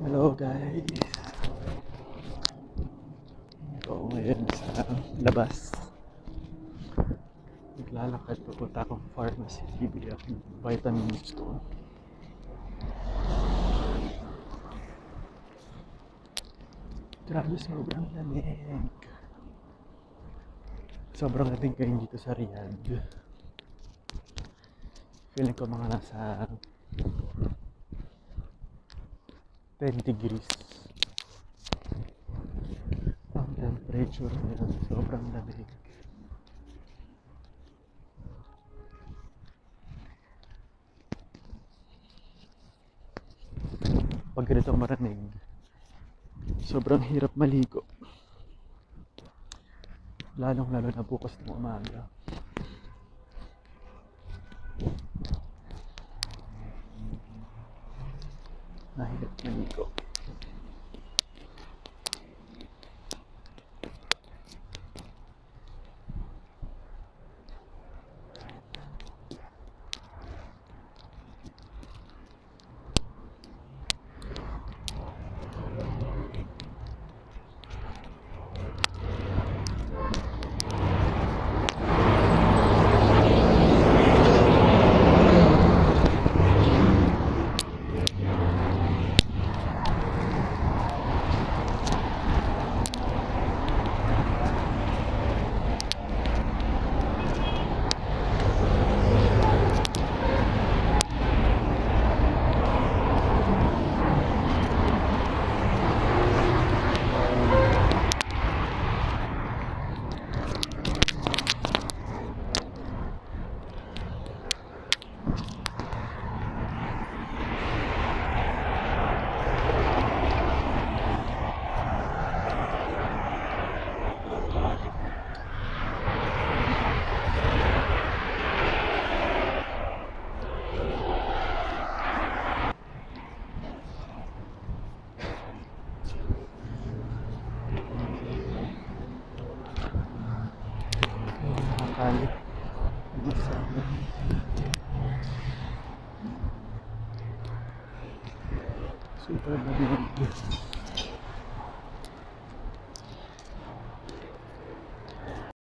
Hello guys. Ito ngayon sa labas. Naglalakad papunta akong pharmacy. Bibili ako ng vitamin store. Grabe, sobrang lamig. Sobrang lamig ngayon dito sa Riyadh. Feeling ko mga nasa 10 degrees ang temperature ngayon. Sobrang lamig. Pag ganito maramig, sobrang hirap maligo. Lalong lalo na bukas ng umaga. Mahirap maligo. Nakakali. Super lamig.